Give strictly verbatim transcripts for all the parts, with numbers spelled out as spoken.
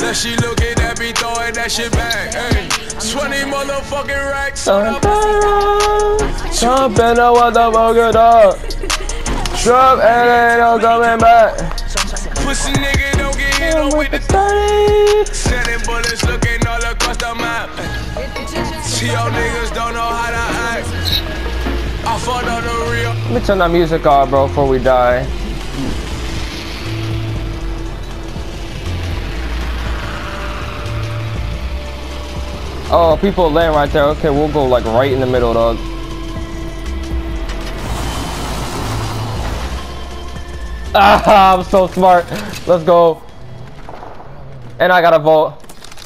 Said she looking at me throwing that shit back. Hey, twenty motherfucking racks on the Jumping on what the fuck it up. Drop and ain't no coming back. pussy nigga don't get hit on with the thirty. sending bullets looking all across the map. See y'all niggas don't know how to act. I fought on the real. Let me turn that music off, bro, before we die. Oh, people laying right there. Okay, we'll go like right in the middle, dog. Ah, I'm so smart. Let's go. And I got a vault.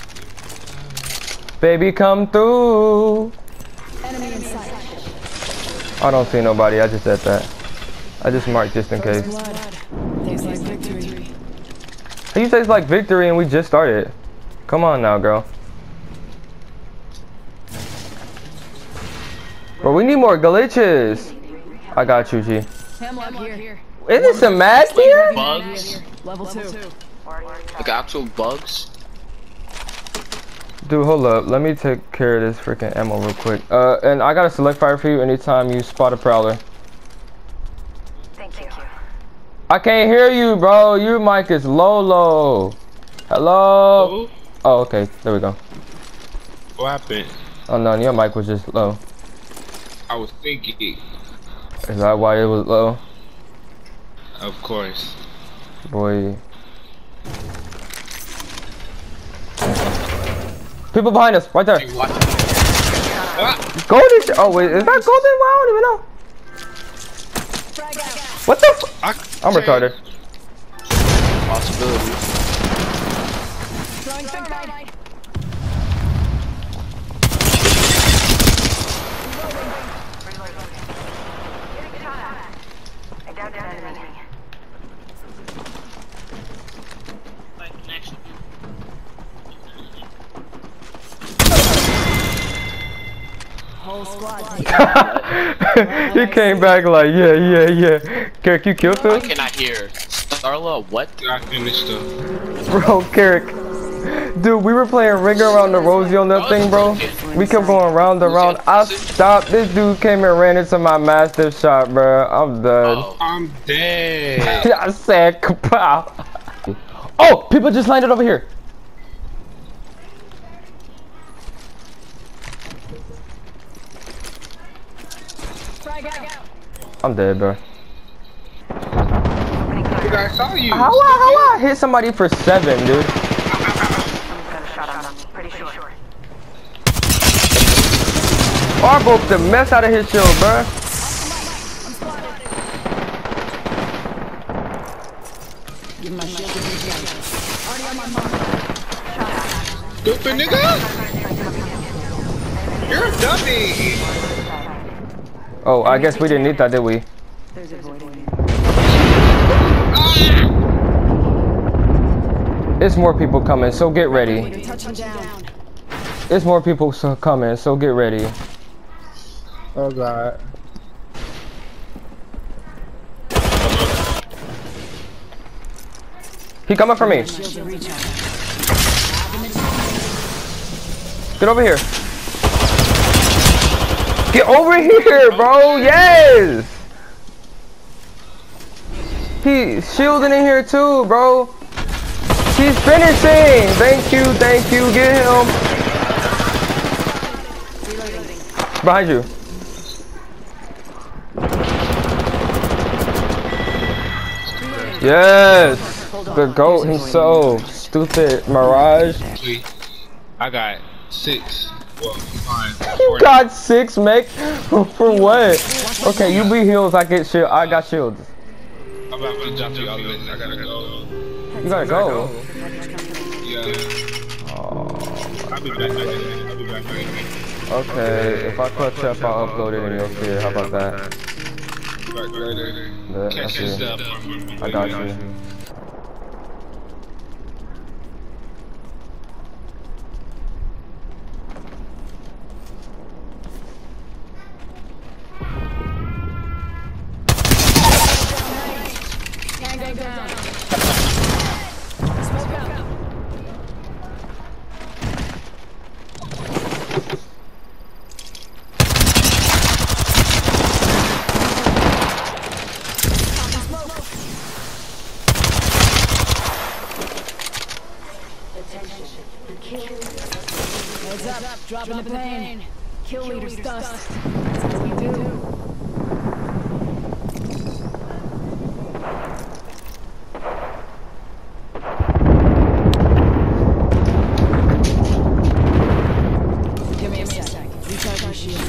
Baby, come through. Enemy in sight. I don't see nobody. I just said that. I just marked just in case. Tastes like victory. You say it's like victory and we just started. Come on now, girl. Bro, we need more glitches. I got you, G. Hemlock here. Isn't this some mad here? Bugs? Level two. Like actual bugs? Dude, hold up. Let me take care of this freaking ammo real quick. Uh, and I got a select fire for you anytime you spot a prowler. Thank you. I can't hear you, bro. Your mic is low, low. Hello? Who? Oh, okay. There we go. What happened? Oh, no. Your mic was just low. I was thinking. Is that why it was low? Of course. Boy. People behind us, right there. Ah. Golden. Oh wait, is that golden? Well, I don't even know. What the? F I I'm retarded. Possibilities. Throwing thermite. I downed an enemy. Whole squad. He came back like, yeah, yeah, yeah. Carrick, you killed I him? cannot hear. Starla, what? I finished them. Bro, Carrick. Dude, we were playing ring around the rosy on that thing, bro. We kept going round and round. I stopped. This dude came and ran into my master shot, bro. I'm done. Oh. I'm dead. I said, kapow. Oh, people just landed over here. Frag out. I'm dead, bro. Dude, I saw you. How I, how I hit somebody for seven, dude? Someone's got a shot on them. Pretty sure. Oh, I broke the mess out of his shield, bro. Give my shield a recharge. Already on my mark. Stupid nigga. You're a dummy. Oh, I guess we didn't need that, did we? There's avoiding me. It's more people coming, so get ready. Touching down. It's more people so coming, so get ready. Oh god. He coming for me. Shield a recharge. Get over here. Get over here, bro. Yes. He's shielding in here too, bro. He's finishing. Thank you, thank you. Get him. Behind you. Yes. The goat himself. Stupid Mirage. Sweet. I got six. Well, fine. You got six, mech? For what? Okay, you be heals, I get shield. I got shields. I'm about to jump you all the way. I gotta go. You gotta go. Yeah. Oh, I'll be back. I'll be back. okay, if I clutch up, I'll upload it and you'll see it. How about that? Back later. That- Catch that's your it. stuff. I got you. Heads up, dropping the plane. Kill leader's dust. That's what we do. Give me a sec. Recharge my shield.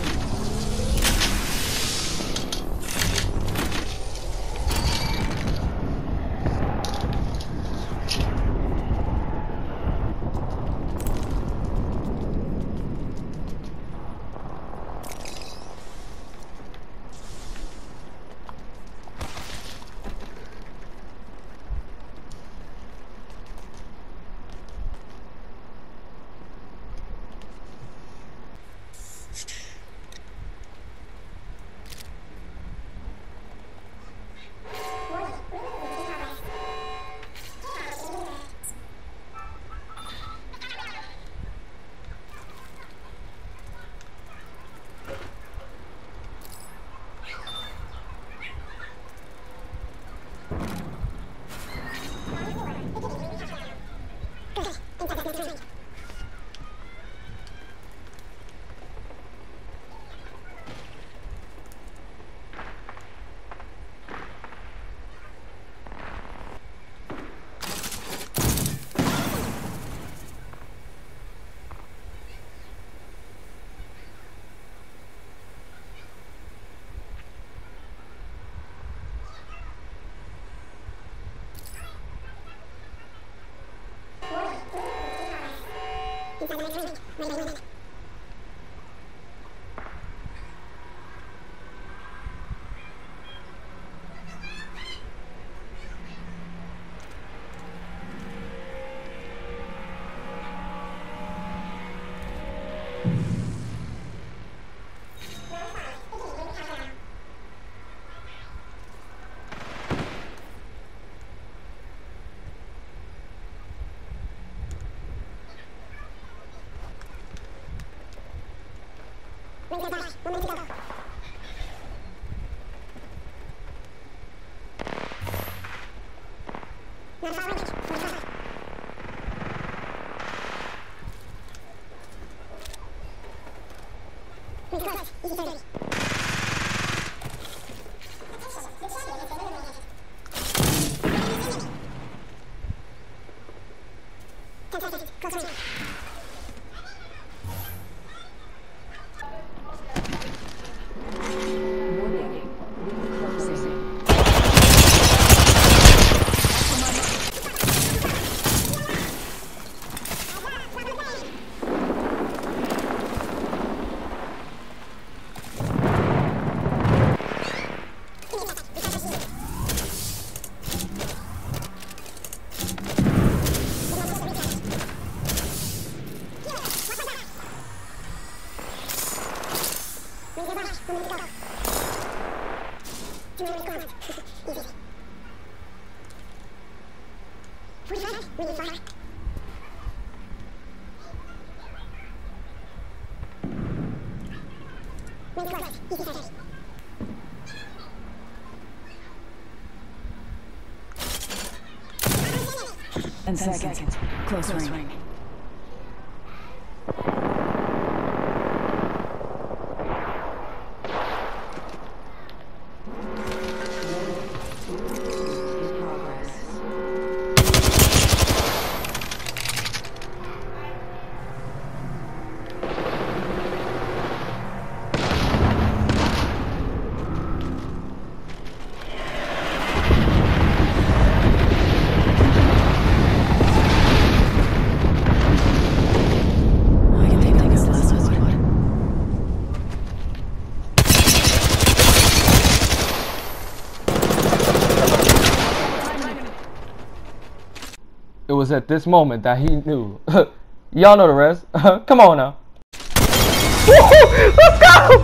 And seconds. seconds. Close, Close ring. ring. It was at this moment that he knew. Y'all know the rest. Come on now. Let's go!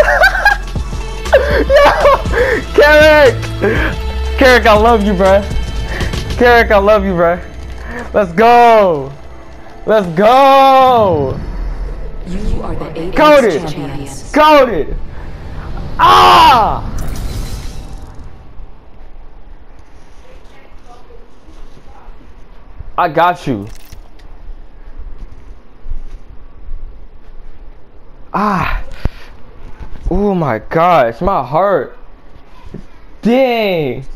Yo! Carrick! Carrick, I love you, bruh. Carrick, I love you, bruh. Let's go! Let's go! You are the eight Coded! champions. Coded! Ah! I got you. Oh my gosh, my heart. Dang.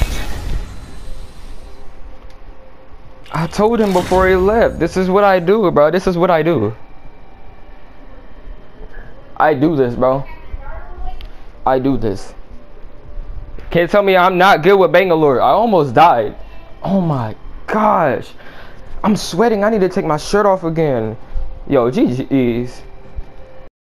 I told him before he left. This is what I do, bro. This is what I do. I do this, bro. I do this. Can't tell me I'm not good with Bangalore. I almost died. Oh my gosh. I'm sweating. I need to take my shirt off again. Yo, G G's.